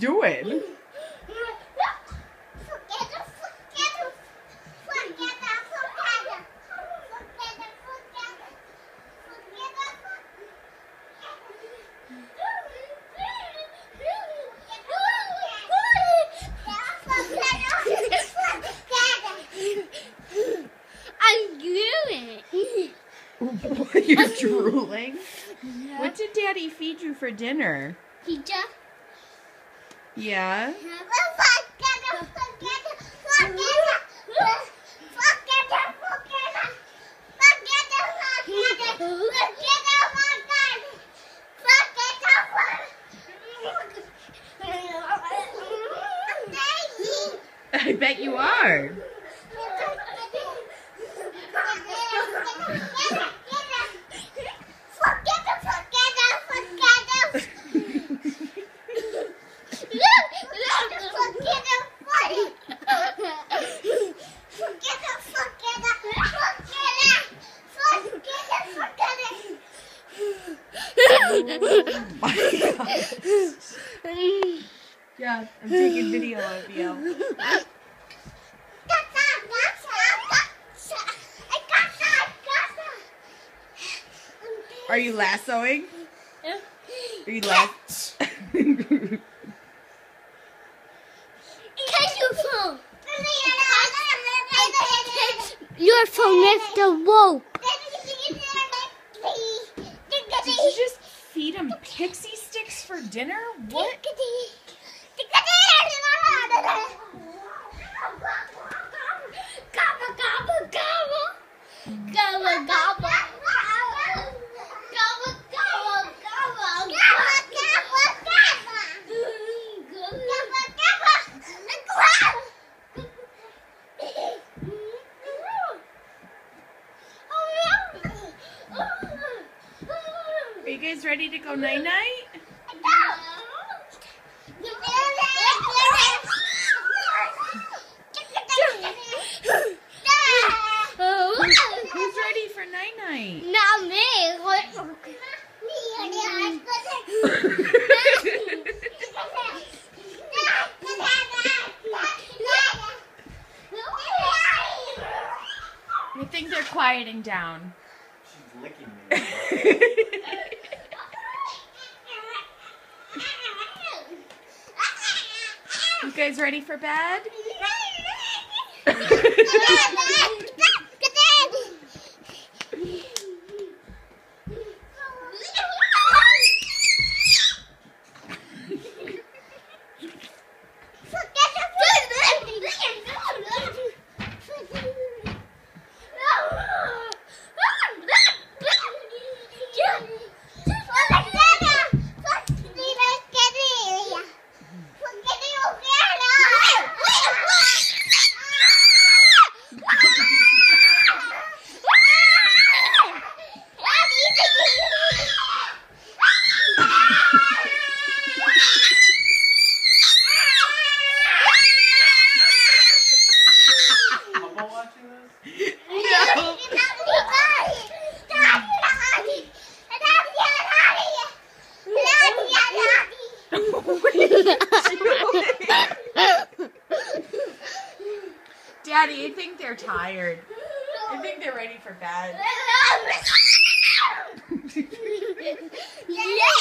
doing? You're drooling? Yeah. What did Daddy feed you for dinner? Pizza. Yeah? I bet you are. Oh my gosh. Yeah, I'm taking video of you. Are you lassoing? Are you lassoing? Take your phone. Your phone is the rope. Did you just feed him pixie sticks for dinner? What? Are you guys ready to go night-night? Who's ready for night-night? Not me. I think they're quieting down. She's licking me. You guys ready for bed? Daddy, I think they're tired. I think they're ready for bed. Yeah.